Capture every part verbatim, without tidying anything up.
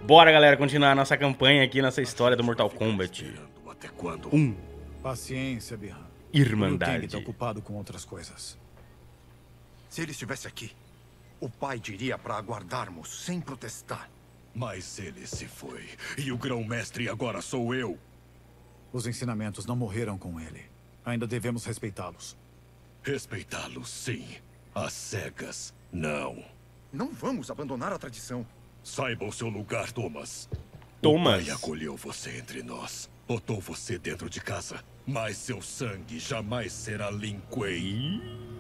Bora, galera, continuar a nossa campanha aqui, nossa história do Mortal Kombat. Até quando? Um. Paciência, Bihan. Irmandade. O Kang tá ocupado com outras coisas. Se ele estivesse aqui, o pai diria para aguardarmos sem protestar. Mas ele se foi. E o grão-mestre agora sou eu. Os ensinamentos não morreram com ele. Ainda devemos respeitá-los. Respeitá-los, sim. Às cegas, não. Não vamos abandonar a tradição. Saiba o seu lugar, Thomas. Thomas. O pai acolheu você entre nós. Botou você dentro de casa. Mas seu sangue jamais será Lin Kuei.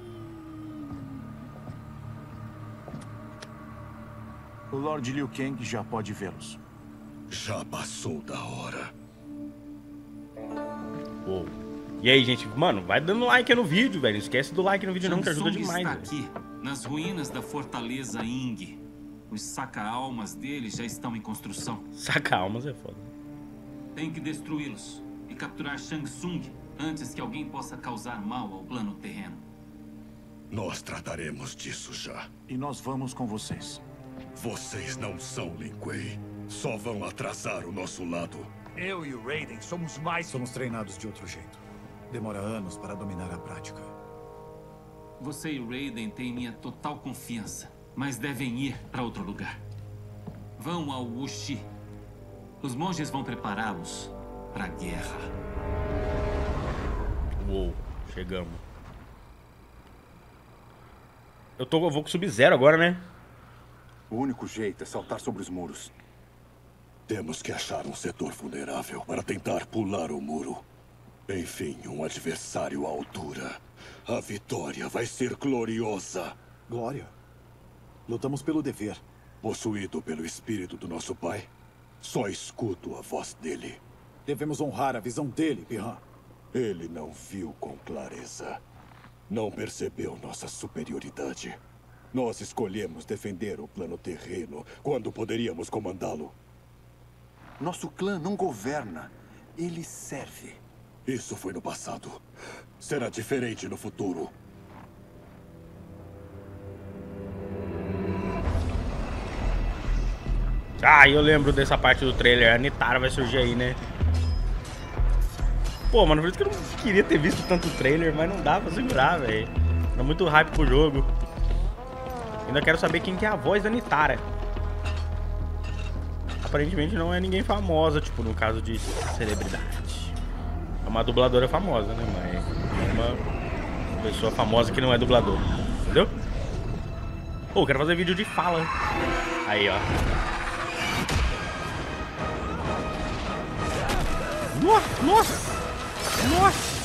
O Lord Liu Kang já pode vê-los. Já passou da hora. Uou. E aí, gente, mano, vai dando like no vídeo, velho. Não esquece do like no vídeo não, que ajuda Shang Tsung demais, está velho. aqui, nas ruínas da fortaleza Ying. Os saca-almas deles já estão em construção. Saca-almas é foda. Tem que destruí-los e capturar Shang Tsung antes que alguém possa causar mal ao plano terreno. Nós trataremos disso já. E nós vamos com vocês. Vocês não são Lin Kuei. Só vão atrasar o nosso lado. Eu e o Raiden somos mais... Somos treinados de outro jeito. Demora anos para dominar a prática. Você e Raiden têm minha total confiança, mas devem ir para outro lugar. Vão ao Wuxi. Os monges vão prepará-los para a guerra. Uou, chegamos. Eu, tô, eu vou com Sub-Zero agora, né? O único jeito é saltar sobre os muros. Temos que achar um setor vulnerável para tentar pular o muro. Enfim, um adversário à altura. A vitória vai ser gloriosa. Glória? Lutamos pelo dever. Possuído pelo espírito do nosso pai, só escuto a voz dele. Devemos honrar a visão dele, Bihan. Ele não viu com clareza. Não percebeu nossa superioridade. Nós escolhemos defender o plano terreno quando poderíamos comandá-lo. Nosso clã não governa. Ele serve. Isso foi no passado. Será diferente no futuro. Ah, eu lembro dessa parte do trailer. A Nitara vai surgir aí, né? Pô, mano, por isso que eu não queria ter visto tanto trailer, mas não dá pra segurar, velho. É muito hype pro jogo. Ainda quero saber quem que é a voz da Nitara. Aparentemente não é ninguém famosa, tipo, no caso de celebridade. É uma dubladora famosa, né? Mas é uma pessoa famosa que não é dublador. Entendeu? Pô, oh, quero fazer vídeo de fala. Aí, ó. Nossa! Nossa! Nossa!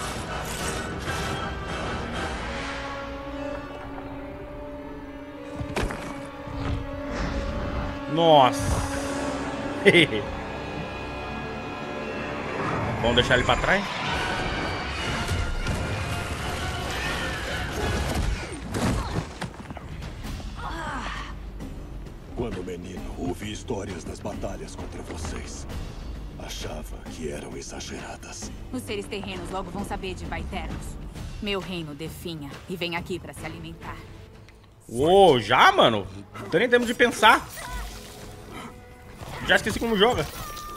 Nossa! Vamos deixar ele pra trás? Quando menino, ouvi histórias das batalhas contra vocês. Achava que eram exageradas. Os seres terrenos logo vão saber de Vaiternos. Meu reino definha e vem aqui pra se alimentar. Uou, já, mano? Não tem nem tempo de pensar. Já esqueci como joga.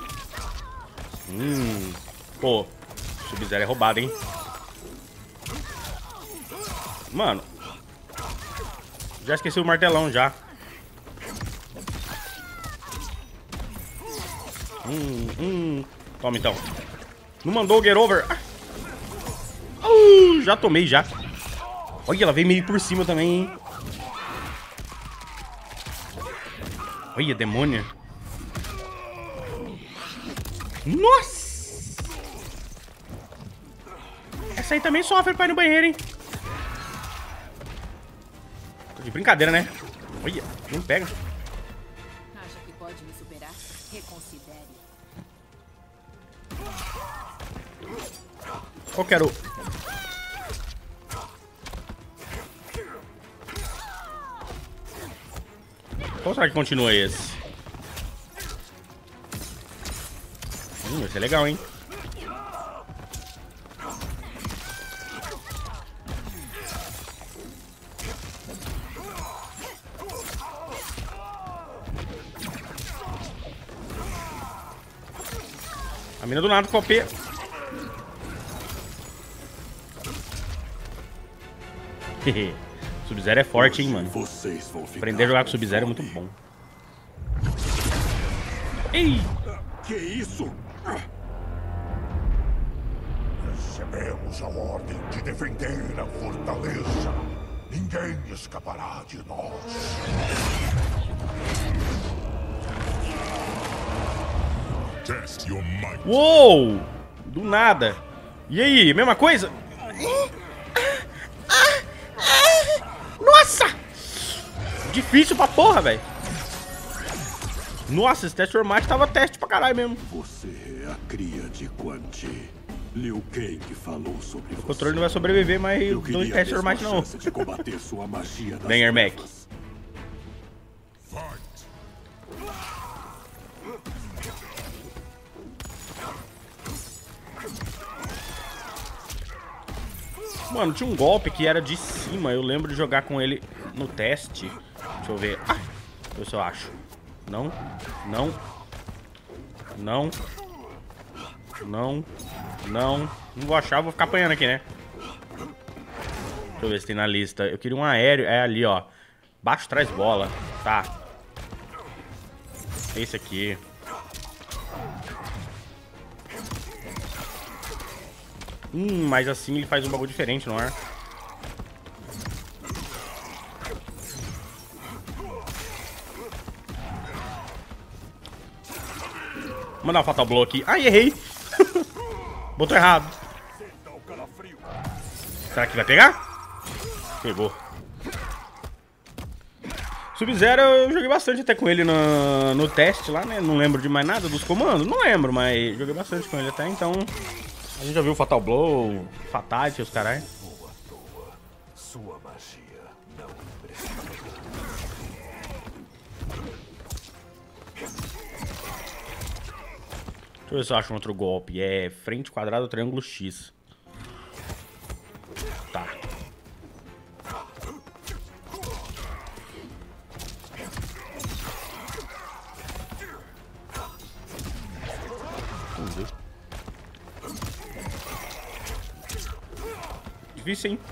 Hum. Pô, Sub-Zero é roubado, hein? Mano. Já esqueci o martelão, já. Hum, hum. Toma, então. Não mandou o Get Over. Uh, já tomei, já. Olha, ela veio meio por cima também, hein? Olha, demônia. Nossa! Essa aí também sofre pra ir no banheiro, hein? Tô de brincadeira, né? Olha, não pega. Acha que pode me superar? Reconsidere. Qual que era o... Qual será que continua esse? Hum, esse é legal, hein? mina do nada com o P. Sub-Zero é forte, hein, mano. Aprender a jogar com Sub-Zero é muito bom. Ei! Que isso? Recebemos a ordem de defender a fortaleza. Ninguém escapará de nós. Uou! Do nada. E aí, mesma coisa? Nossa! Difícil pra porra, velho. Nossa, esse teste format tava teste pra caralho mesmo. Você é a cria de Quan Chi. Liu Kang falou sobre você. O controle não vai sobreviver, mas dois testes format não. De combater sua magia das Banger Mac. Mano, tinha um golpe que era de cima. Eu lembro de jogar com ele no teste. Deixa eu ver. Ah, deixa eu ver se eu acho. Não. Não. Não. Não. Não. Não vou achar, vou ficar apanhando aqui, né? Deixa eu ver se tem na lista. Eu queria um aéreo. É ali, ó. Baixo traz bola. Tá. Esse aqui. Hum, mas assim ele faz um bagulho diferente, não é? Vou mandar um Fatal Blow aqui. Ai, errei. Botou errado. Será que vai pegar? Pegou. Sub-Zero eu joguei bastante até com ele no, no teste lá, né? Não lembro de mais nada dos comandos. Não lembro, mas joguei bastante com ele até, então... A gente já viu o Fatal Blow, Fatality, os carai. Sua magia não precisa. Deixa eu ver se eu acho um outro golpe. É frente, quadrado, triângulo, X. Tá. Vamos ver. Difícil, hein?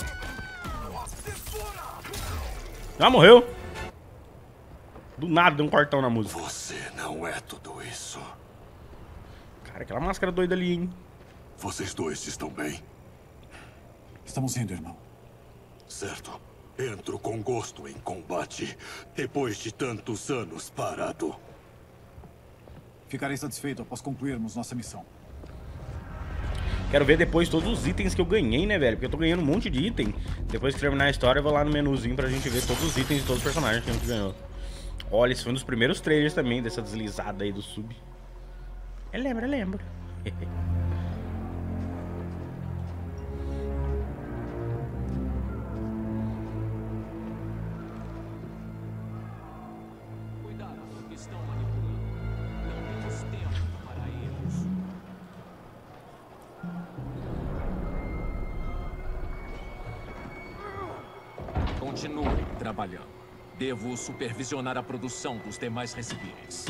Já morreu. Do nada deu um cortão na música. Você não é tudo isso. Cara, aquela máscara doida ali, hein? Vocês dois estão bem? Estamos indo, irmão. Certo. Entro com gosto em combate, depois de tantos anos parado. Ficarei satisfeito após concluirmos nossa missão. Quero ver depois todos os itens que eu ganhei, né, velho? Porque eu tô ganhando um monte de item. Depois que terminar a história, eu vou lá no menuzinho pra gente ver todos os itens de todos os personagens que a gente ganhou. Olha, esse foi um dos primeiros trailers também, dessa deslizada aí do sub. Eu lembro, eu lembro. Cuidado com o que estão manipulando. Não temos tempo para eles. Continue trabalhando. Devo supervisionar a produção dos demais recipientes.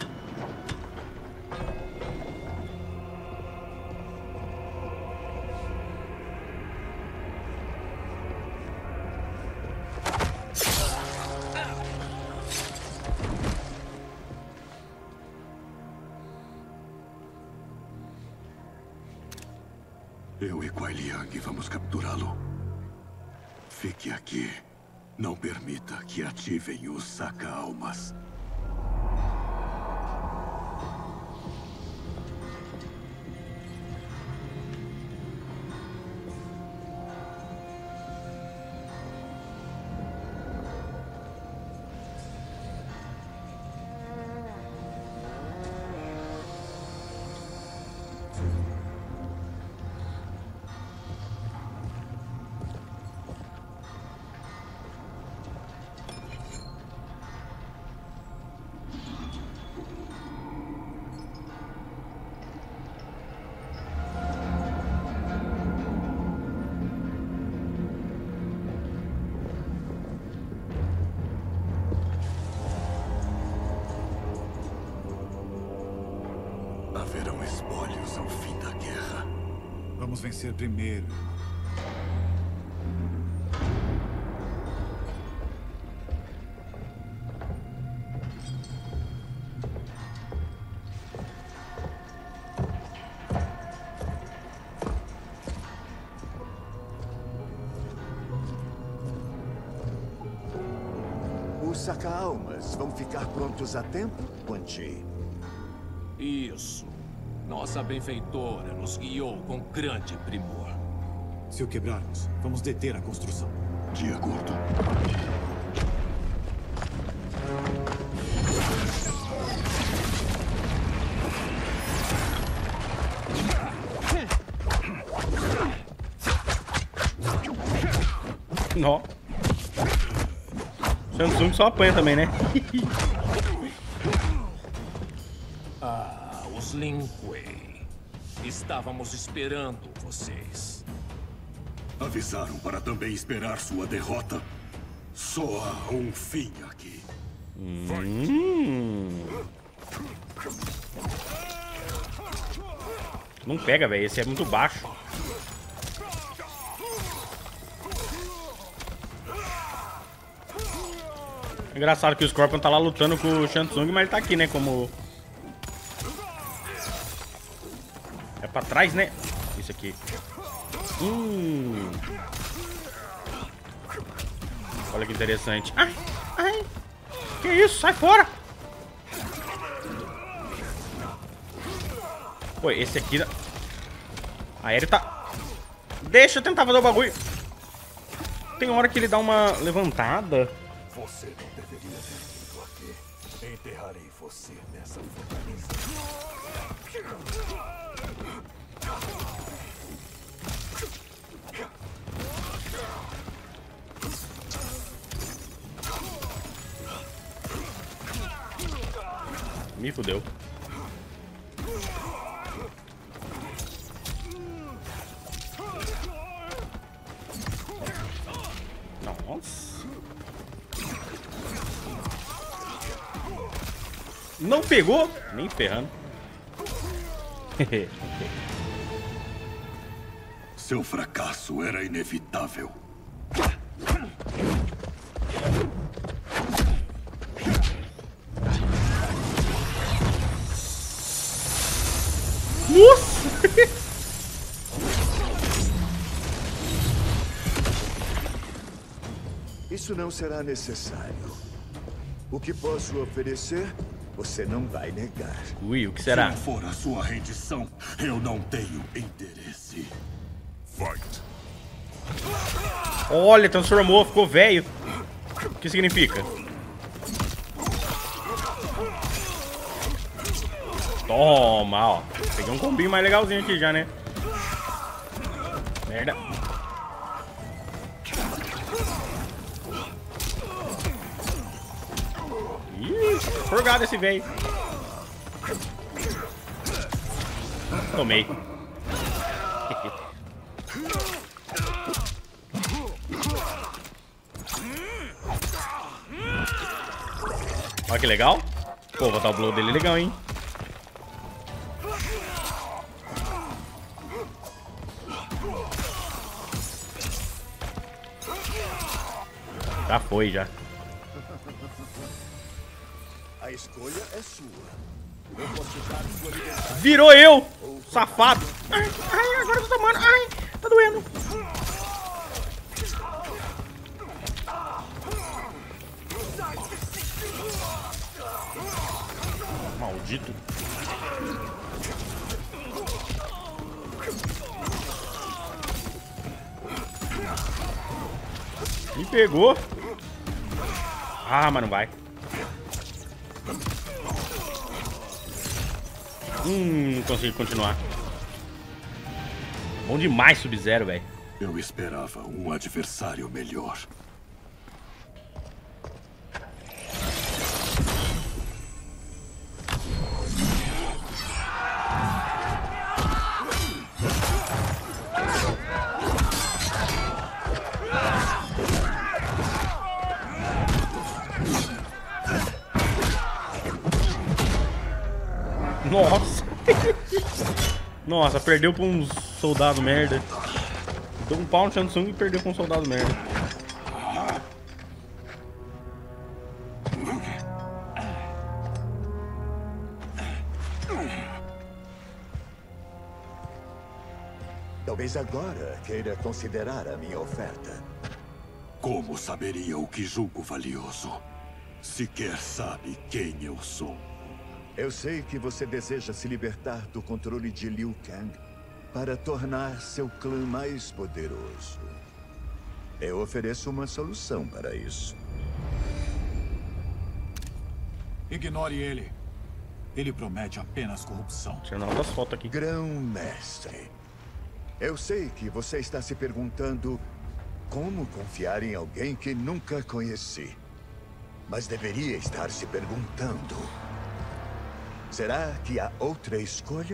Eu e Kuai Liang vamos capturá-lo. Fique aqui. Não permita que ativem os saca-almas. haverão espólios ao fim da guerra. Vamos vencer primeiro. Os saca-almas vão ficar prontos a tempo, Quan Chi? Isso. Nossa benfeitora nos guiou com grande primor. Se o quebrarmos, vamos deter a construção. De acordo. Nó. Samsung só apanha também, né? Ah, os Lin Kuei. Estávamos esperando vocês. Avisaram para também esperar sua derrota. Só há um fim aqui. Hum. Não pega, velho. Esse é muito baixo. Engraçado que o Scorpion tá lá lutando com o Shang Tsung, mas ele tá aqui, né? Como... É pra trás, né? Isso aqui. Hum. Olha que interessante. Ai, ai. Que isso? Sai fora! Pô, esse aqui... Aéreo tá... Deixa eu tentar fazer o bagulho. Tem hora que ele dá uma levantada. Você não deveria ter vindo aqui. Enterrarei você nessa fortaleza. Me fudeu. Nossa. Não pegou? Nem ferrando. Seu fracasso era inevitável. Nossa! Isso não será necessário. O que posso oferecer, você não vai negar. Ui, o que será? Se não for a sua rendição, eu não tenho interesse. Fight. Olha, transformou, ficou velho. O que significa? Toma, ó. Peguei um combinho mais legalzinho aqui já, né? Merda. Ih, tá forgado esse velho. Tomei. Olha que legal. Pô, vou botar o blow dele legal, hein? Já foi, já. A escolha é sua. Eu posso dar sua liberdade. Virou eu! Safado! Ai, ai, agora eu tô tomando. Ai, tá doendo. Maldito. Me pegou. Ah, mas não vai. Hum, não consigo continuar. Bom demais Sub-Zero, velho. Eu esperava um adversário melhor. Nossa. Nossa, perdeu pra um soldado merda. Deu um pau no Shang Tsung e perdeu pra um soldado merda. Talvez agora queira considerar a minha oferta. Como saberia o que julgo valioso? Sequer sabe quem eu sou. Eu sei que você deseja se libertar do controle de Liu Kang para tornar seu clã mais poderoso. Eu ofereço uma solução para isso. Ignore ele. Ele promete apenas corrupção. Tirando outras fotos aqui. Grão-mestre. Eu sei que você está se perguntando como confiar em alguém que nunca conheci. Mas deveria estar se perguntando: será que há outra escolha?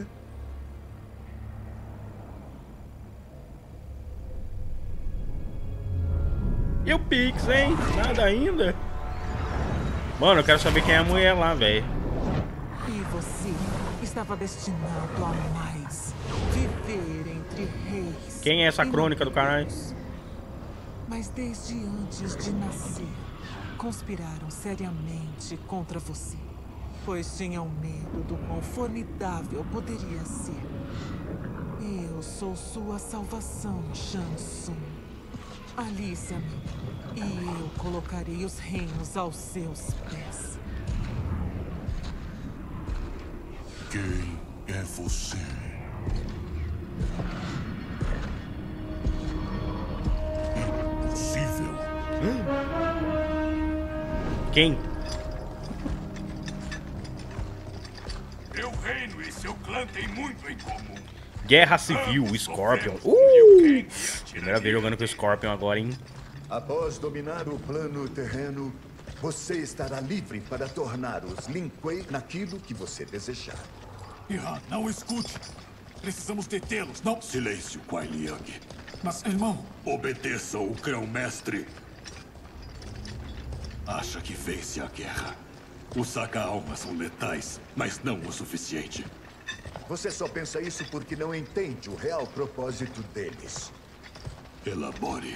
E o Pix, hein? Nada ainda? Mano, eu quero saber quem é a mulher lá, velho. E você estava destinado a mais. Viver entre reis. Quem é essa crônica do caralho? Mas desde antes de nascer, conspiraram seriamente contra você. Pois tinham medo do quão formidável poderia ser. Eu sou sua salvação, Shang Tsung. Alicia-me, e eu colocarei os reinos aos seus pés. Quem é você? Impossível. Quem? Meu reino e seu clã têm muito em comum. Guerra Civil, Scorpion. Uh! Primeira vez jogando com o Scorpion agora, hein? Após dominar o plano terreno, você estará livre para tornar os Lin Kuei naquilo que você desejar. Ihan, não escute. Precisamos detê-los, não... Silêncio, Kuai Liang. Mas, irmão... Obedeça o grão-mestre. Acha que vence a guerra. Os saca-almas são letais, mas não o suficiente. Você só pensa isso porque não entende o real propósito deles. Elabore.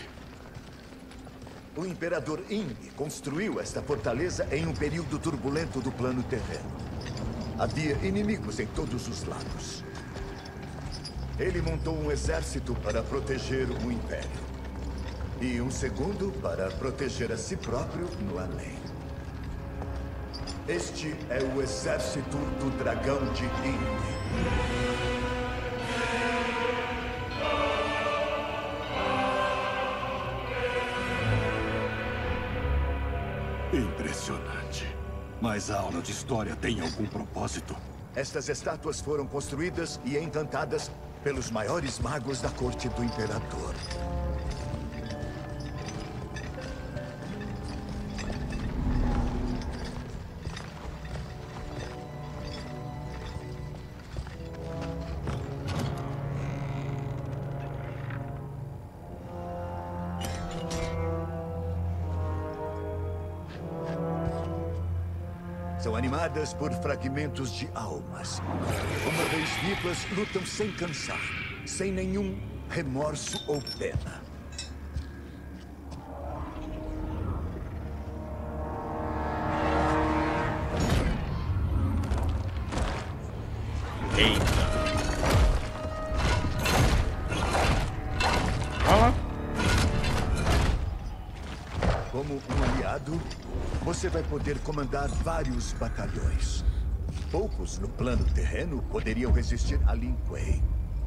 O Imperador Ying construiu esta fortaleza em um período turbulento do plano terreno. Havia inimigos em todos os lados. Ele montou um exército para proteger o Império. E um segundo para proteger a si próprio no além. Este é o exército do Dragão de Ying. Impressionante. Mas a aula de história tem algum propósito? Estas estátuas foram construídas e encantadas pelos maiores magos da corte do Imperador. São animadas por fragmentos de almas. Uma vez vivas, lutam sem cansar, sem nenhum remorso ou pena. Eita. Ah. Como um aliado, você vai poder comandar vários batalhões. Poucos no plano terreno poderiam resistir a Lin Kuei.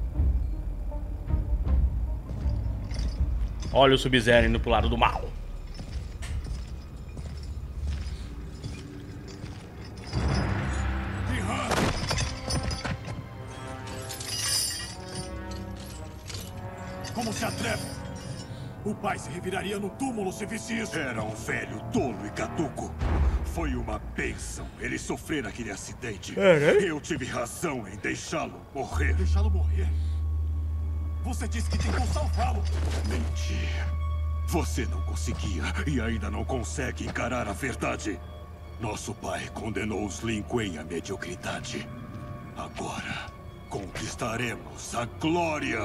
Olha o Sub-Zero indo pro lado do mal. Como se atreve? O pai se reviraria no túmulo se visse isso. Era um velho tolo e caduco. Foi uma bênção ele sofrer aquele acidente. É, né? Eu tive razão em deixá-lo morrer. Deixá-lo morrer? Você disse que tentou salvá-lo. Mentir. Você não conseguia e ainda não consegue encarar a verdade. Nosso pai condenou os Lin Kuei à mediocridade. Agora, conquistaremos a glória.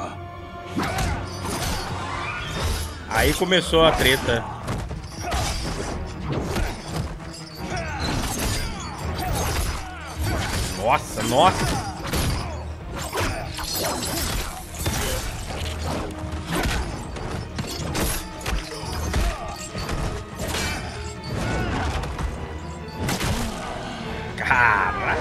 Aí começou a treta. Nossa, nossa. Cara.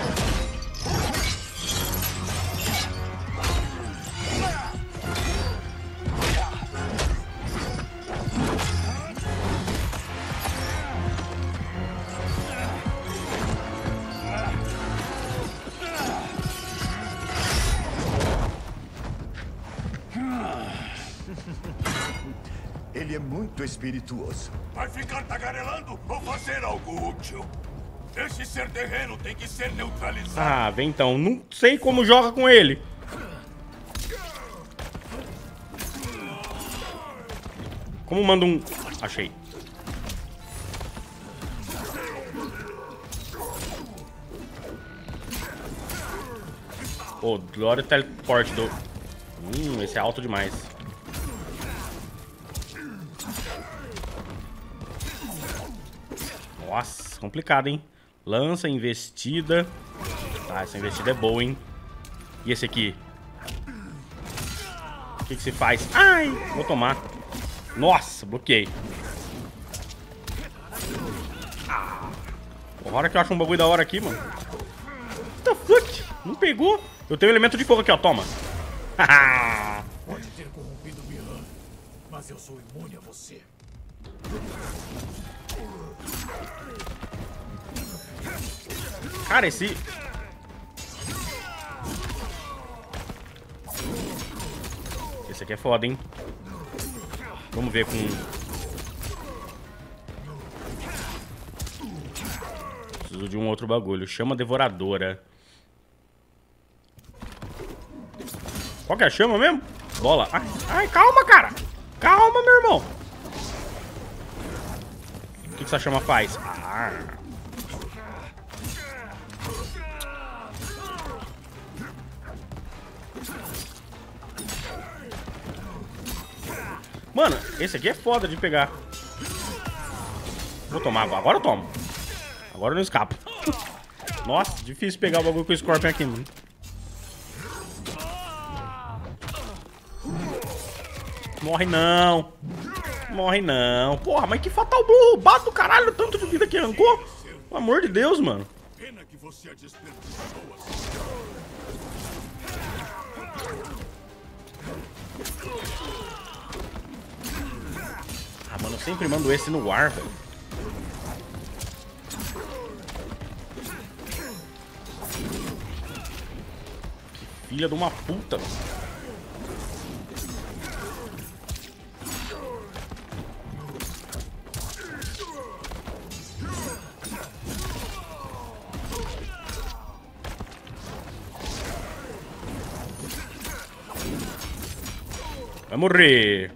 Ele é muito espirituoso. Vai ficar tagarelando ou fazer algo útil? Esse ser terreno tem que ser neutralizado. Ah, vem então. Não sei como joga com ele. Como manda um... Achei. Pô, oh, glória teleporte do... Hum, esse é alto demais. Nossa, complicado, hein? Lança, investida. Tá, essa investida é boa, hein? E esse aqui? O que que se faz? Ai, vou tomar. Nossa, bloqueei. Ah, a hora que eu acho um bagulho da hora aqui, mano. What the fuck? Não pegou? Eu tenho um elemento de fogo aqui, ó. Toma. Pode ter corrompido Miran, mas eu sou imune a você. Cara, esse... Esse aqui é foda, hein? Vamos ver com... Preciso de um outro bagulho. Chama devoradora. Qual que é a chama mesmo? Bola. Ai, ai, calma, cara. Calma, meu irmão. O que, que essa chama faz? Ah... Mano, esse aqui é foda de pegar. Vou tomar agora. Agora eu tomo. Agora eu não escapo. Nossa, difícil pegar o bagulho com o Scorpion aqui, mano. Morre não. Morre não. Porra, mas que fatal burro roubado do caralho. Tanto de vida que arrancou. Pelo amor de Deus, mano. Pena que você desperdiçou. Ah, mano, eu sempre mando esse no ar, velho. Que filha de uma puta. Vai morrer.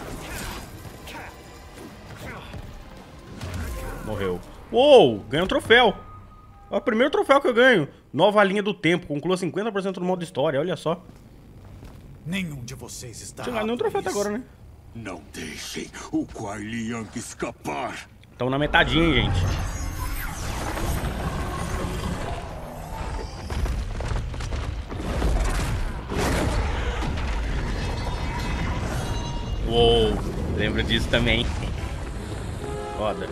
Morreu. Uou, ganhei um troféu. É o primeiro troféu que eu ganho. Nova linha do tempo. Conclua cinquenta por cento do modo história. Olha só. Nenhum de vocês está... Não nenhum troféu até agora, né? Não deixem o Kuai Liang escapar. Estão na metadinha, hein, gente. Uou, lembro disso também. Foda.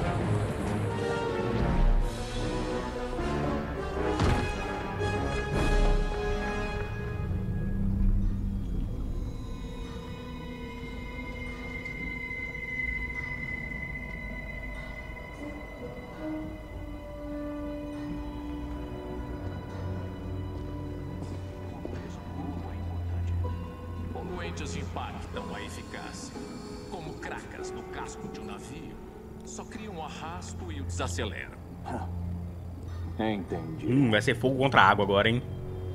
Poluentes impactam a eficácia. Como cracas no casco de um navio. Só criam um arrasto e o desaceleram. Entendi. Hum, vai ser fogo contra a água agora, hein?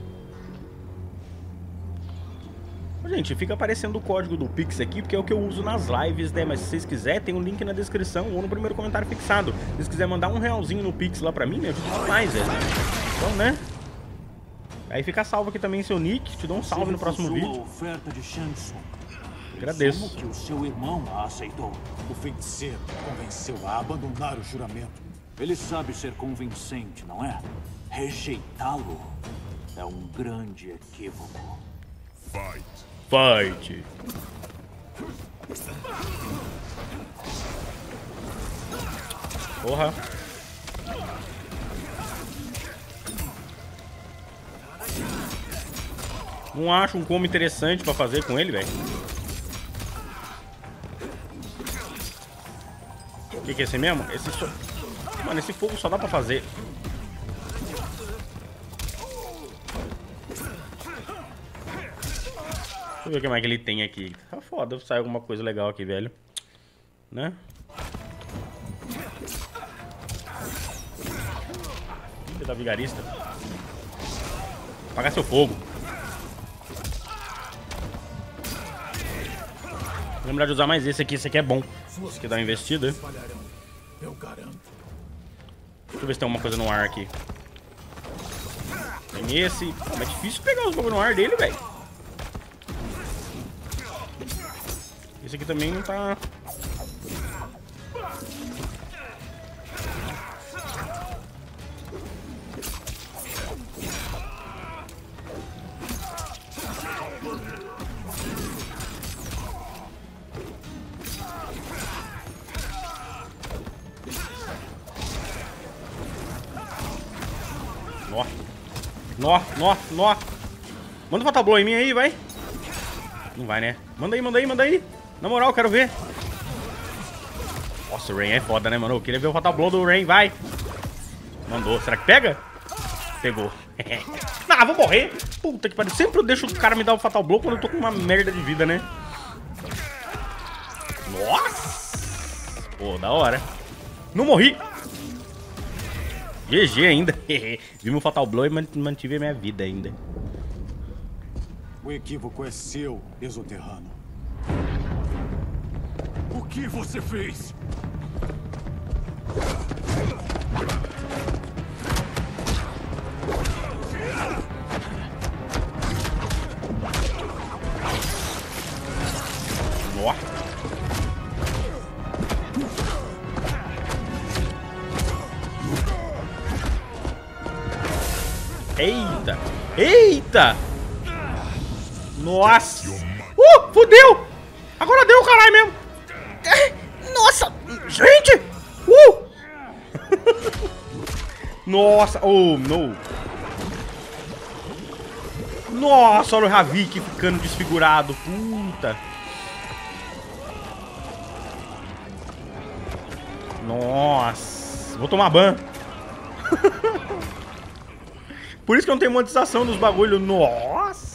Gente, fica aparecendo o código do Pix aqui, porque é o que eu uso nas lives, né? Mas se vocês quiserem, tem um link na descrição ou no primeiro comentário fixado. Se vocês quiserem mandar um realzinho no Pix lá pra mim, me ajuda demais, velho. Então, né? Aí fica salvo aqui também seu nick. Te dou um salve no próximo vídeo. A oferta de Shang Tsung. Agradeço. Como que o seu irmão a aceitou? O feiticeiro convenceu a abandonar o juramento. Ele sabe ser convincente, não é? Rejeitá-lo é um grande equívoco. Fight. Fight. Porra. Não acho um combo interessante pra fazer com ele, velho. O que, que é esse mesmo? Esse só... Mano, esse fogo só dá pra fazer. Deixa eu ver o que mais que ele tem aqui. Tá foda, sai alguma coisa legal aqui, velho. Né? Filho da vigarista. Apagar seu fogo. Vou lembrar de usar mais esse aqui, esse aqui é bom. Esse aqui dá uma investida. Eu garanto. Deixa eu ver se tem alguma coisa no ar aqui. Tem esse. Pô, mas é difícil pegar os bagulho no ar dele, velho. Esse aqui também não tá... Nó. Nó, nó, nó. Manda um Fatal Blow em mim aí, vai. Não vai, né? Manda aí, manda aí, manda aí. Na moral, quero ver. Nossa, o Rain é foda, né, mano? Eu queria ver o Fatal Blow do Rain, vai. Mandou. Será que pega? Pegou. Ah, vou morrer. Puta que pariu. Sempre eu deixo o cara me dar o Fatal Blow quando eu tô com uma merda de vida, né? Nossa. Pô, da hora. Não morri. G G ainda. Vi meu Fatal Blow e mantive a minha vida ainda. O equívoco é seu, exoterrano. O que você fez? Nó. Eita! Eita! Nossa! Uh! Fudeu! Agora deu, caralho mesmo! Nossa! Gente! Uh! Nossa! Oh, não! Nossa, olha o Havik ficando desfigurado! Puta! Nossa! Vou tomar ban! Por isso que eu não tenho monetização dos bagulhos. Nossa!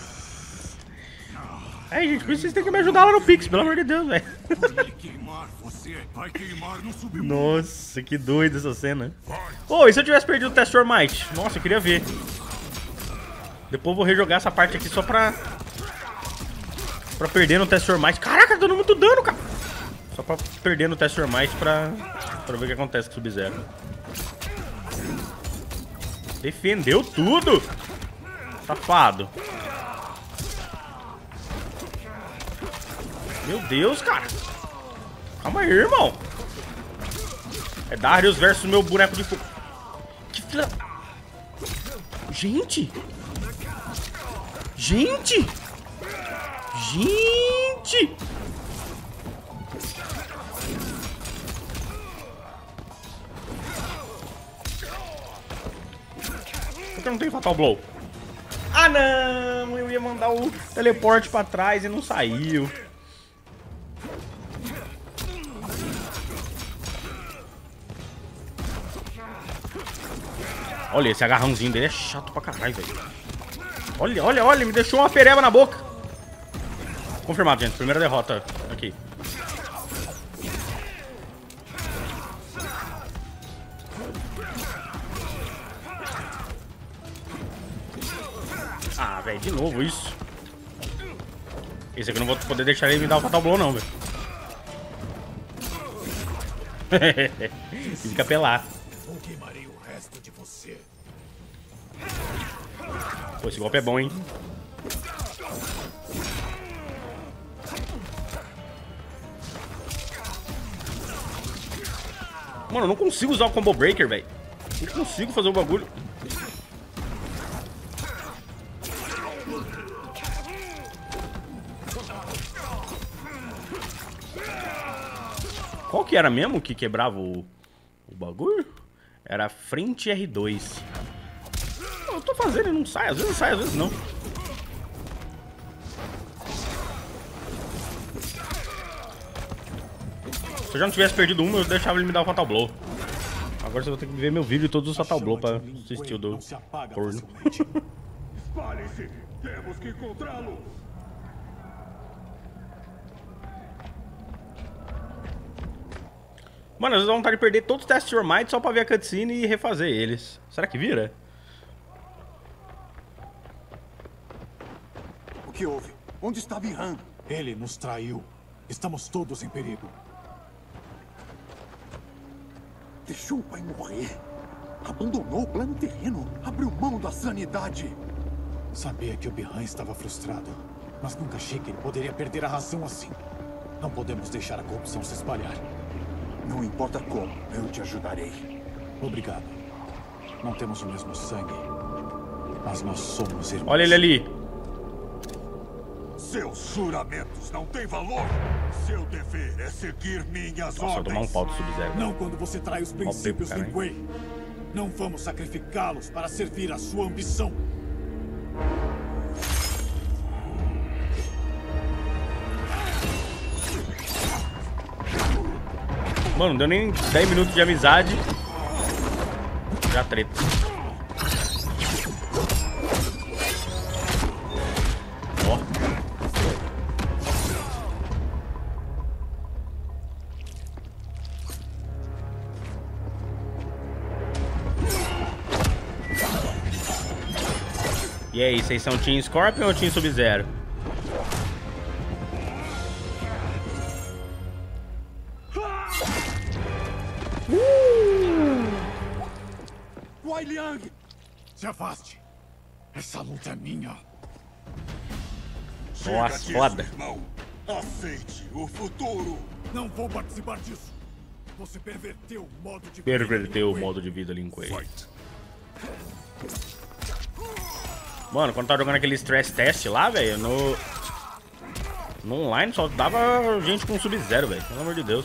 Aí, gente, por isso vocês têm que me ajudar lá no Pix, pelo amor de Deus, velho. Nossa, que doido essa cena. Ô, oh, e se eu tivesse perdido o Testor Might? Nossa, eu queria ver. Depois eu vou rejogar essa parte aqui só pra... Pra perder no Testor Might. Caraca, tá dando muito dano, cara. Só pra perder no Testor Might pra... Pra ver o que acontece com o Sub-Zero. Defendeu tudo! Safado. Meu Deus, cara. Calma aí, irmão. É Darius versus meu boneco de fogo. Que filha... Gente! Gente! Gente! Por que eu não tenho Fatal Blow? Ah, não! Eu ia mandar o teleporte pra trás e não saiu. Olha, esse agarrãozinho dele é chato pra caralho, velho. Olha, olha, olha, me deixou uma pereba na boca. Confirmado, gente. Primeira derrota aqui. Ah, velho, de novo isso. Esse aqui eu não vou poder deixar ele me dar o Fatal Blow, não, velho. Fica pelado. Ou queimarei o resto de você. Pô, esse golpe é bom, hein? Mano, eu não consigo usar o Combo Breaker, velho. Não consigo fazer o bagulho. Qual que era mesmo que quebrava o, o bagulho? Era frente R dois. Eu tô fazendo e não sai. Às vezes sai, às vezes não. Se eu já não tivesse perdido uma, eu deixava ele me dar o Fatal Blow. Agora você vai ter que ver meu vídeo e todos os Fatal Blow pra assistir o do corno. Espalhem-se! Temos que encontrá-lo! Mano, às vezes dá vontade de perder todos os Test Your Might só pra ver a cutscene e refazer eles. Será que vira? O que houve? Onde está Bihan? Ele nos traiu. Estamos todos em perigo. Deixou o pai morrer. Abandonou o plano terreno. Abriu mão da sanidade. Sabia que o Bihan estava frustrado. Mas nunca achei que ele poderia perder a razão assim. Não podemos deixar a corrupção se espalhar. Não importa como, eu te ajudarei. Obrigado. Não temos o mesmo sangue, mas nós somos irmãos. Olha ele ali. Seus juramentos não têm valor. Seu dever é seguir minhas Nossa, eu tomar um pau do Sub-Zero. Não quando você trai os princípios Lin Kuei. Não vamos sacrificá-los para servir a sua ambição. Mano, não deu nem dez minutos de amizade. Já treta. Ó. E aí, vocês são Team Scorpion ou Team Sub-Zero? Kuai Liang! Se afaste. Essa luta é minha. Nossa, foda. Aceite o futuro. Não vou participar disso. Você perverteu o modo de Perverteu o modo de vida Lin Kuei. Mano, quando tava jogando aquele stress test lá, velho, no... No online só dava gente com Sub-Zero, velho. Pelo amor de Deus.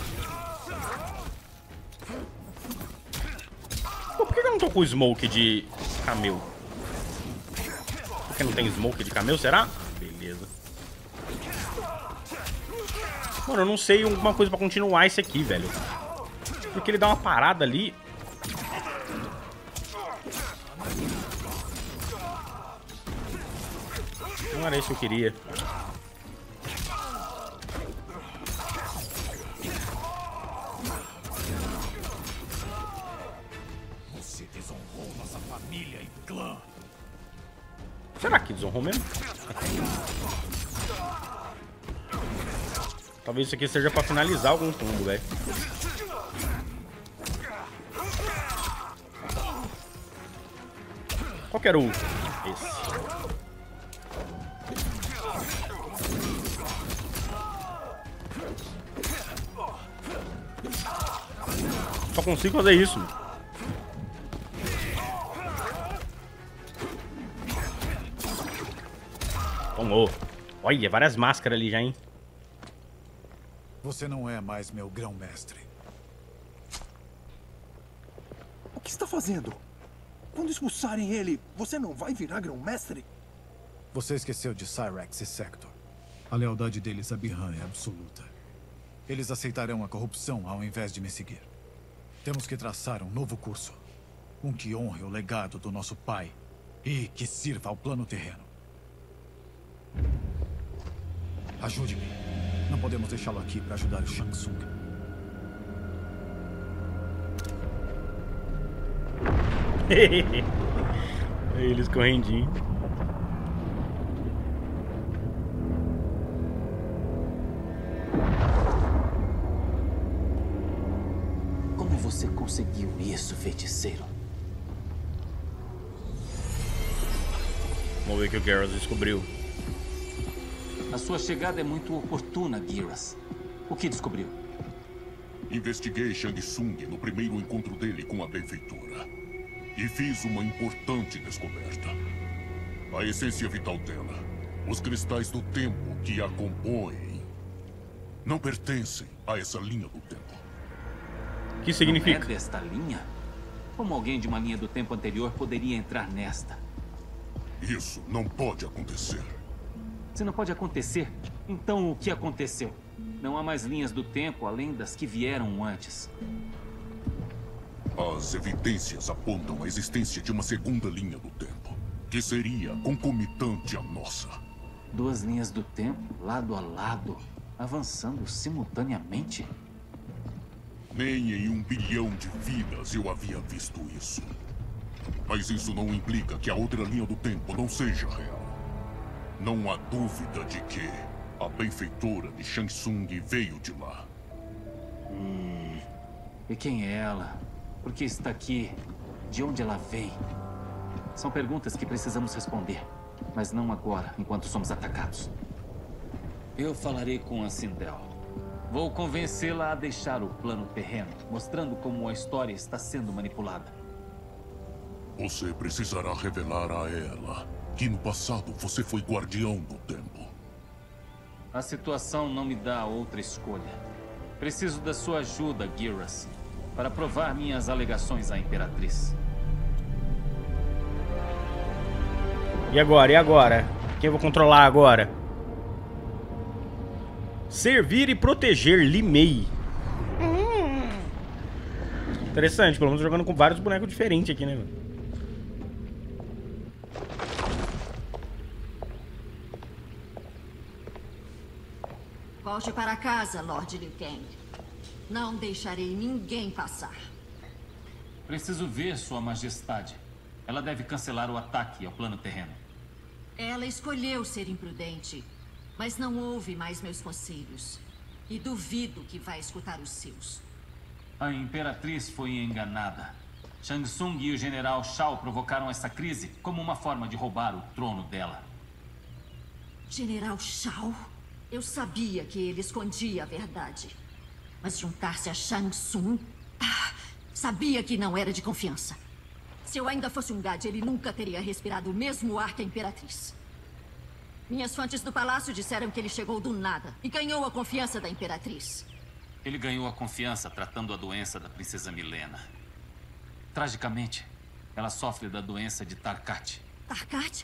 Pô, por que eu não tô com o Smoke de Camel? Porque não tem Smoke de Camel, será? Beleza. Mano, eu não sei alguma coisa pra continuar esse aqui, velho. Porque ele dá uma parada ali. Não era isso que eu queria. Você desonrou nossa família e clã. Será que desonrou mesmo? Talvez isso aqui seja pra finalizar algum combo, velho. Qual que era o... Esse. Só consigo fazer isso. Tomou. Olha, várias máscaras ali já, hein? Você não é mais meu grão-mestre. O que está fazendo? Quando expulsarem ele, você não vai virar grão-mestre? Você esqueceu de Cyrax e Sector. A lealdade deles a Bihan é absoluta. Eles aceitarão a corrupção ao invés de me seguir. Temos que traçar um novo curso. Um que honre o legado do nosso pai e que sirva ao plano terreno. Ajude-me. Não podemos deixá-lo aqui para ajudar o Shang Tsung. Eles correndinho. Como você conseguiu isso, feiticeiro? Vamos ver o que o Garrus descobriu. A sua chegada é muito oportuna, Geras. O que descobriu? Investiguei Shang Tsung no primeiro encontro dele com a benfeitora. E fiz uma importante descoberta. A essência vital dela, os cristais do tempo que a compõem, não pertencem a essa linha do tempo. O que significa? Não é desta linha? Como alguém de uma linha do tempo anterior poderia entrar nesta? Isso não pode acontecer. Se não pode acontecer, então o que aconteceu? Não há mais linhas do tempo além das que vieram antes. As evidências apontam a existência de uma segunda linha do tempo, que seria concomitante à nossa. Duas linhas do tempo, lado a lado, avançando simultaneamente? Nem em um bilhão de vidas eu havia visto isso. Mas isso não implica que a outra linha do tempo não seja real. Não há dúvida de que a benfeitora de Shang Tsung veio de lá. Hum. E quem é ela? Por que está aqui? De onde ela veio? São perguntas que precisamos responder. Mas não agora, enquanto somos atacados. Eu falarei com a Sindel. Vou convencê-la a deixar o plano terreno, mostrando como a história está sendo manipulada. Você precisará revelar a ela que no passado você foi guardião do tempo. A situação não me dá outra escolha. Preciso da sua ajuda, Geras, para provar minhas alegações à Imperatriz. E agora? E agora? Quem eu vou controlar agora? Servir e proteger Li Mei. Hum. Interessante, pelo menos jogando com vários bonecos diferentes aqui, né? Volte para casa, Lord Liu Kang. Não deixarei ninguém passar. Preciso ver Sua Majestade. Ela deve cancelar o ataque ao plano terreno. Ela escolheu ser imprudente, mas não ouve mais meus conselhos. E duvido que vai escutar os seus. A Imperatriz foi enganada. Shang Tsung e o General Shao provocaram essa crise como uma forma de roubar o trono dela. General Shao? Eu sabia que ele escondia a verdade. Mas juntar-se a Shang Tsung? Ah, sabia que não era de confiança. Se eu ainda fosse um Gad, ele nunca teria respirado o mesmo ar que a Imperatriz. Minhas fontes do palácio disseram que ele chegou do nada e ganhou a confiança da Imperatriz. Ele ganhou a confiança tratando a doença da princesa Milena. Tragicamente, ela sofre da doença de Tarkat. Tarkat?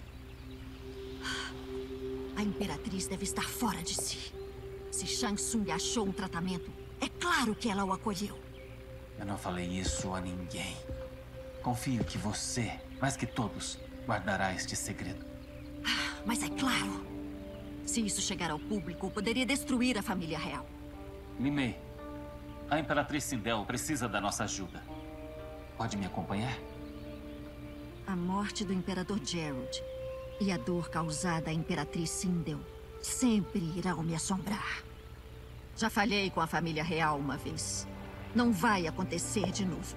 A Imperatriz deve estar fora de si. Se Shang Tsung achou um tratamento, é claro que ela o acolheu. Eu não falei isso a ninguém. Confio que você, mais que todos, guardará este segredo. Mas é claro. Se isso chegar ao público, poderia destruir a família real. Li Mei, a Imperatriz Sindel precisa da nossa ajuda. Pode me acompanhar? A morte do Imperador Gerald e a dor causada à Imperatriz Sindel sempre irão me assombrar. Já falhei com a família real uma vez. Não vai acontecer de novo.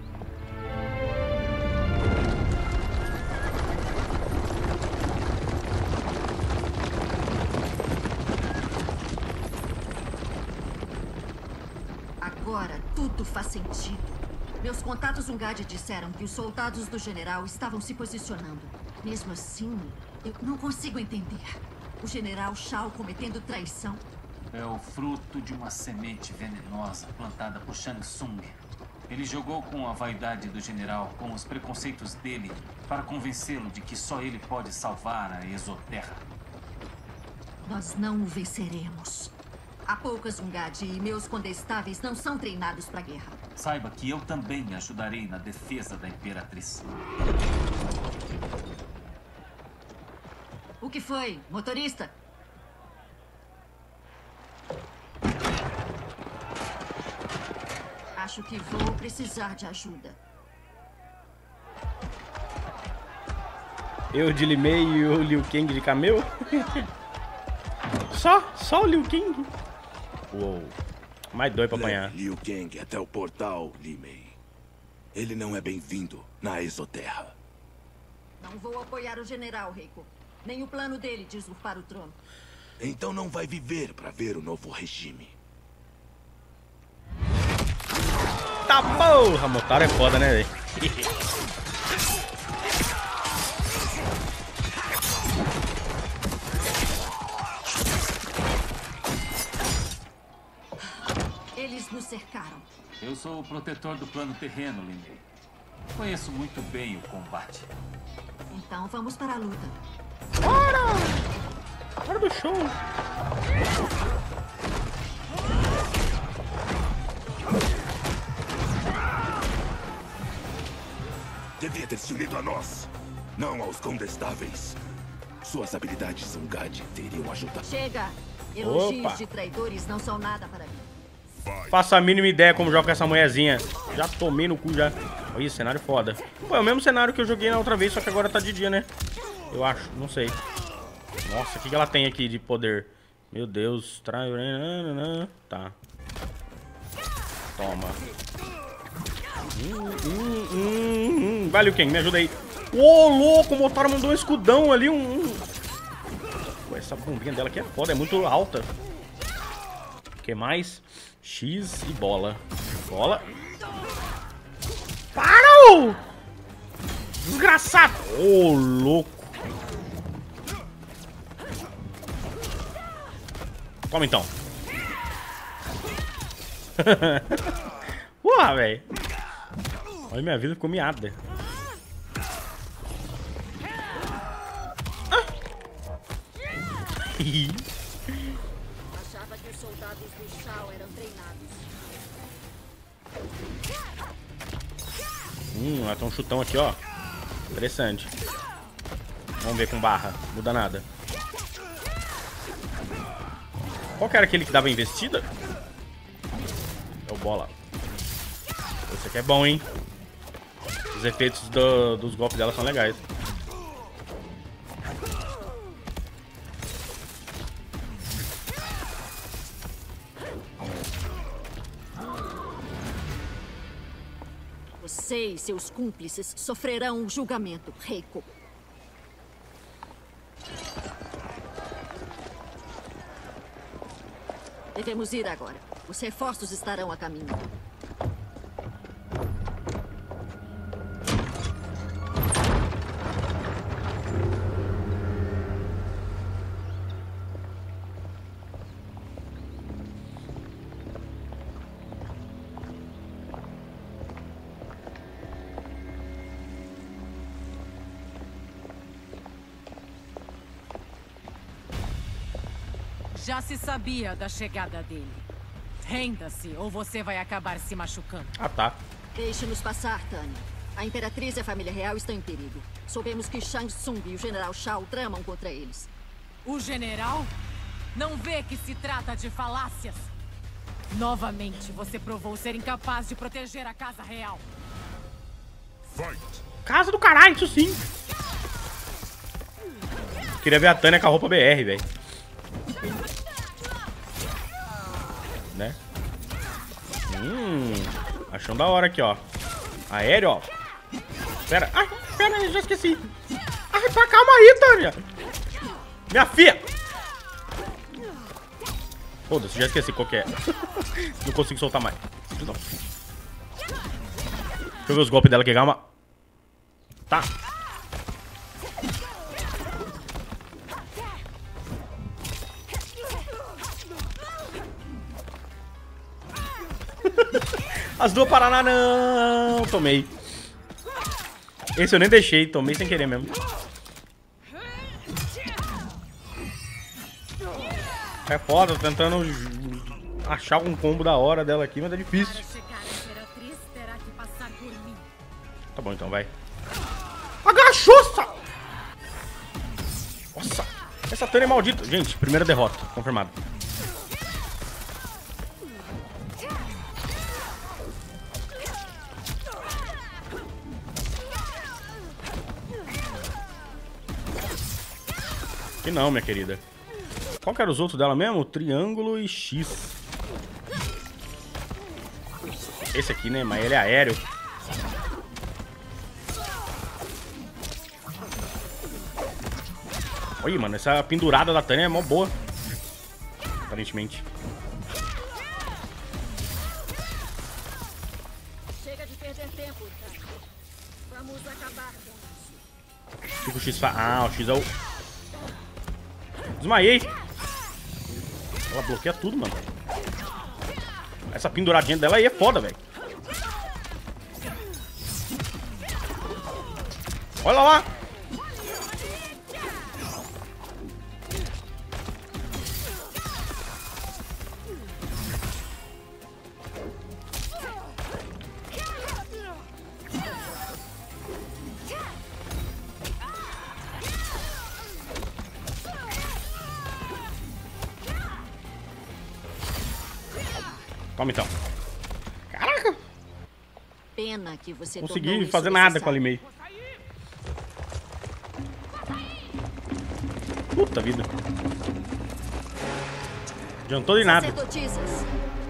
Agora tudo faz sentido. Meus contatos Ungad disseram que os soldados do general estavam se posicionando. Mesmo assim, eu não consigo entender. O general Shao cometendo traição. É o fruto de uma semente venenosa plantada por Shang Tsung. Ele jogou com a vaidade do general, com os preconceitos dele, para convencê-lo de que só ele pode salvar a Exoterra. Nós não o venceremos. Há poucas Ungad e meus condestáveis não são treinados para guerra. Saiba que eu também ajudarei na defesa da Imperatriz. O que foi, motorista? Acho que vou precisar de ajuda. Eu de Li Mei e o Liu Kang de camelo? Só? Só o Liu Kang? Uou. Mais dois pra apanhar. Leve Liu Kang até o portal, Li Mei. Ele não é bem-vindo na Exoterra. Não vou apoiar o general, Reiko. Nem o plano dele de usurpar o trono. Então não vai viver para ver o novo regime. Tá porra, Motaro é foda, né, velho? Eles nos cercaram. Eu sou o protetor do plano terreno, Lindley. Conheço muito bem o combate. Então vamos para a luta. Bora! Hora do show! Devia ter se unido a nós, não aos condestáveis. Suas habilidades Ungad teriam ajudado. Chega! Elogios Opa. de traidores não são nada para mim. Faço a mínima ideia como joga com essa mulherzinha. Já tomei no cu já. Olha esse cenário foda. Pô, é o mesmo cenário que eu joguei na outra vez, só que agora tá de dia, né? Eu acho, não sei. Nossa, o que, que ela tem aqui de poder? Meu Deus. Tra... Tá. Toma. Hum, hum, hum, hum. Valeu, Ken, me ajuda aí. Ô, louco, o Motaro mandou um escudão ali. Um... Pô, essa bombinha dela aqui é foda, é muito alta. O que mais? X e bola. Bola. Para! Desgraçado! Ô, louco. Toma então. Porra, velho. Olha, minha vida ficou miada. Ah. Achava que os soldados do Shao eram treinados. Hum, ela tem um chutão aqui, ó. Interessante. Vamos ver com barra. Muda nada. Qual que era aquele que dava investida? É o bola. Esse aqui é bom, hein? Os efeitos do, dos golpes dela são legais. Você e seus cúmplices sofrerão um julgamento, Reiko. Devemos ir agora. Os reforços estarão a caminho. Já se sabia da chegada dele. Renda-se, ou você vai acabar se machucando. Ah, tá. Deixe-nos passar, Tânia. A Imperatriz e a família real estão em perigo. Soubemos que Shang Tsung e o General Shao tramam contra eles. O General? Não vê que se trata de falácias? Novamente, você provou ser incapaz de proteger a Casa Real. Casa do caralho, isso sim. Queria ver a Tânia com a roupa B R, velho. Né? Hum, achando da hora aqui, ó. Aéreo, ó. Pera, ai, pera aí, já esqueci. Ai, pá, calma aí, Tânia. Minha filha. Foda-se, já esqueci qual que é. Não consigo soltar mais. Não. Deixa eu ver os golpes dela aqui, calma. Tá. As duas Paraná, não. Tomei. Esse eu nem deixei, tomei sem querer mesmo. É foda, tô tentando achar um combo da hora dela aqui, mas é difícil. Tá bom, então, vai. Agachoça! Nossa, essa Tânia é maldita. Gente, primeira derrota, confirmado. Que não, minha querida. Qual que era os outros dela mesmo? Triângulo e X. Esse aqui, né? Mas ele é aéreo. Olha, mano, essa pendurada da Tânia é mó boa. Aparentemente. Chega de perder tempo, Tânia. Vamos acabar com isso. O que o X faz? Ah, o X é o... Desmaiei. Ela bloqueia tudo, mano. Essa penduradinha dela aí é foda, velho. Olha lá. Toma então. Caraca! Pena que você consegui tornou fazer isso nada com a necessário. Li Mei. Puta vida. Adiantou de nada. Sacerdotisas.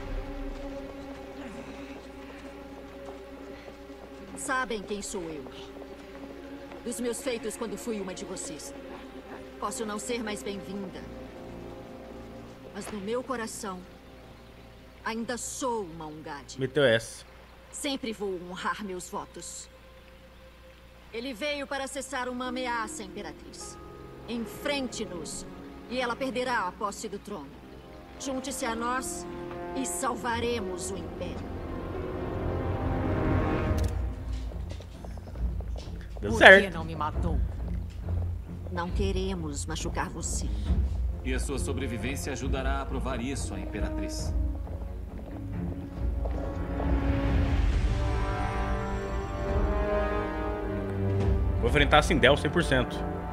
Sabem quem sou eu. Dos meus feitos quando fui uma de vocês. Posso não ser mais bem-vinda. Mas no meu coração, ainda sou uma Ungade. Meteu essa. Sempre vou honrar meus votos. Ele veio para cessar uma ameaça, Imperatriz. Enfrente-nos e ela perderá a posse do trono. Junte-se a nós e salvaremos o Império. Deu Por certo. que não me matou? Não queremos machucar você. E a sua sobrevivência ajudará a provar isso à Imperatriz. Vou enfrentar a Sindel cem por cento.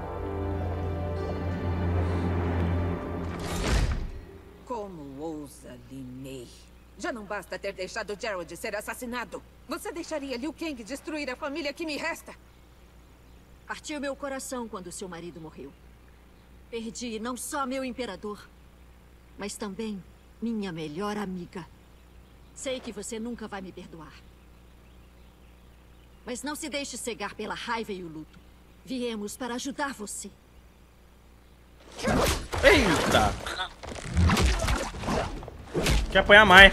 Como ousa, Li Mei? Já não basta ter deixado Gerald ser assassinado. Você deixaria Liu Kang destruir a família que me resta? Partiu meu coração quando seu marido morreu. Perdi não só meu imperador, mas também minha melhor amiga. Sei que você nunca vai me perdoar. Mas não se deixe cegar pela raiva e o luto. Viemos para ajudar você. Eita! Quer apanhar mais.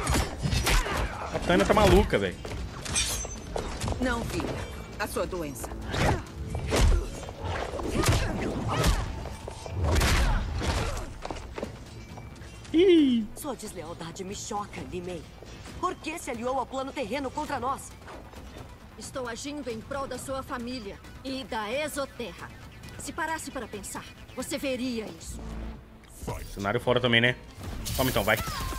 A Tânia tá maluca, velho. Não, filha. A sua doença. Ih. Sua deslealdade me choca, Li Mei. Por que se aliou ao plano terreno contra nós? Estou agindo em prol da sua família e da Exoterra. Se parasse para pensar, você veria isso. Cenário fora também, né? Toma então, vai.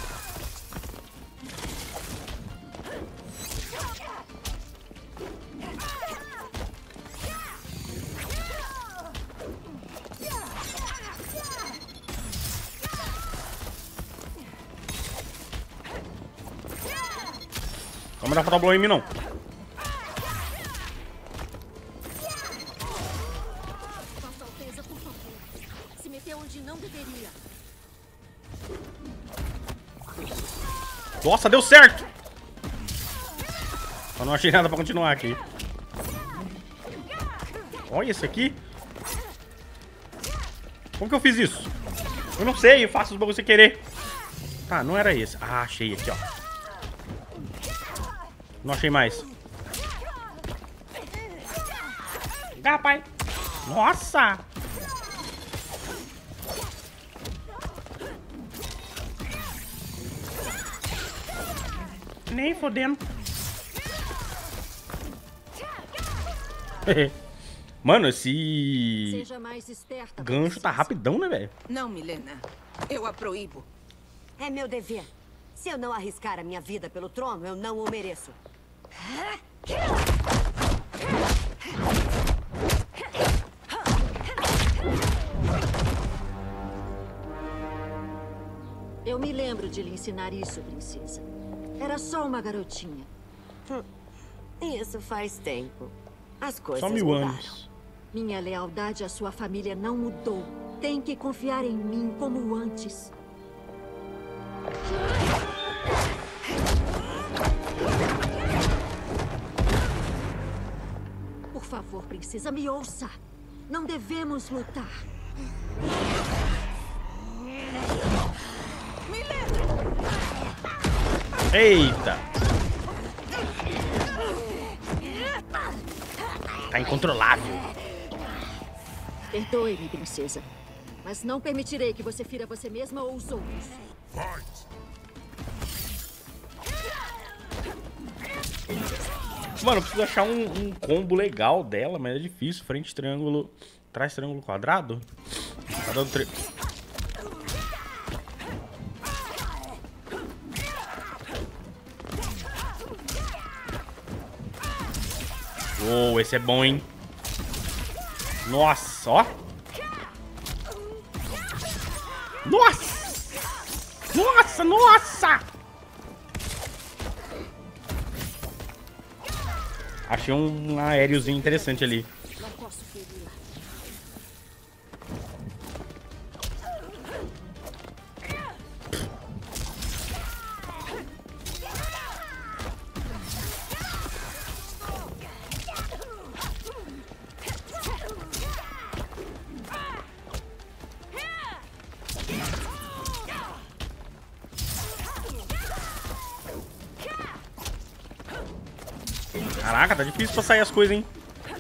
Não dá pra dar blow em mim, não. Vossa Alteza, por favor. Se meteu onde não deveria. Nossa, deu certo! Eu não achei nada pra continuar aqui. Olha esse aqui. Como que eu fiz isso? Eu não sei, eu faço os bagulhos sem querer. Tá, não era esse. Ah, achei aqui, ó. Não achei mais. Dá, pai. Nossa! Nem fodendo. Mano, esse Seja mais esperta. gancho tá rapidão, né, velho? Não, Milena. Eu a proíbo. É meu dever. Se eu não arriscar a minha vida pelo trono, eu não o mereço. Eu me lembro de lhe ensinar isso, princesa. Era só uma garotinha. Isso faz tempo. As coisas Só mil mudaram. anos. Minha lealdade à sua família não mudou. Tem que confiar em mim como antes. Por favor, princesa, me ouça. Não devemos lutar. Eita! Tá incontrolável. Perdoe-me, princesa. Mas não permitirei que você fira você mesma ou os outros. Mano, eu preciso achar um, um combo legal dela, mas é difícil. Frente, triângulo, trás, triângulo, quadrado. Tá dando tre... Uou, esse é bom, hein? Nossa, ó. Nossa! Nossa, nossa! Achei um aériozinho interessante ali. Não posso feri-la. Caraca, tá difícil pra sair as coisas, hein?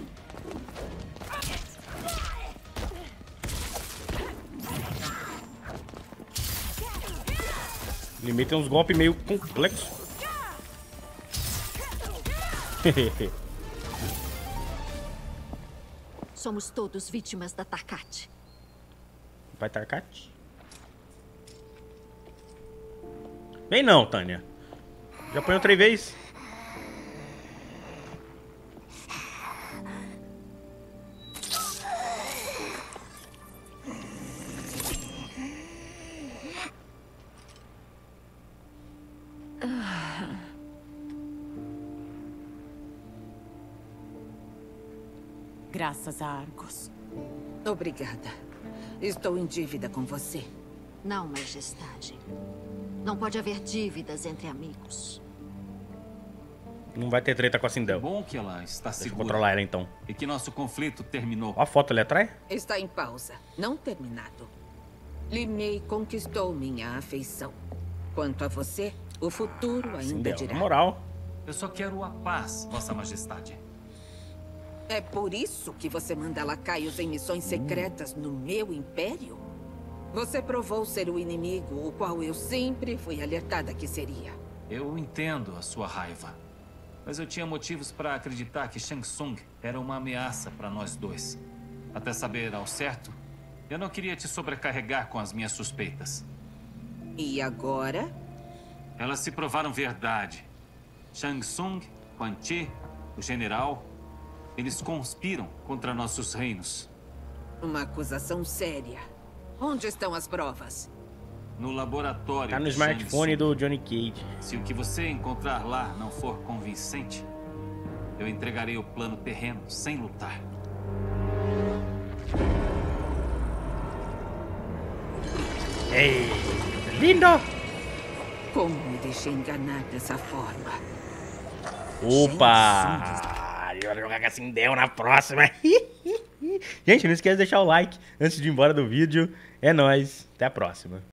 Ele tem uns golpes meio complexos. Somos todos vítimas da Tarkat. Vai, Tarkat? Vem não, Tânia. Já apanhou três vezes. Graças a Argos. Obrigada. Estou em dívida com você. Não, majestade. Não pode haver dívidas entre amigos. Não vai ter treta com a Sindel. Bom que ela está Deixa segura. eu controlar ela, então. E que nosso conflito terminou. Ó a foto ali atrás. Está em pausa. Não terminado. Li Mei conquistou minha afeição. Quanto a você, o futuro ainda Sindel, dirá. na moral. Eu só quero a paz, Vossa Majestade. É por isso que você manda lacaios em missões secretas no meu império? Você provou ser o inimigo, o qual eu sempre fui alertada que seria. Eu entendo a sua raiva. Mas eu tinha motivos para acreditar que Shang Tsung era uma ameaça para nós dois. Até saber ao certo, eu não queria te sobrecarregar com as minhas suspeitas. E agora? Elas se provaram verdade. Shang Tsung, Quan Chi, o general, eles conspiram contra nossos reinos. Uma acusação séria. Onde estão as provas? No laboratório. Tá no de smartphone Shang do Johnny Cage. Se o que você encontrar lá não for convincente, eu entregarei o plano terreno sem lutar. Ei, lindo! Como me deixei enganar dessa forma? Opa! Eu vou jogar com a Sindel na próxima. Gente, não esquece de deixar o like antes de ir embora do vídeo. É nóis. Até a próxima.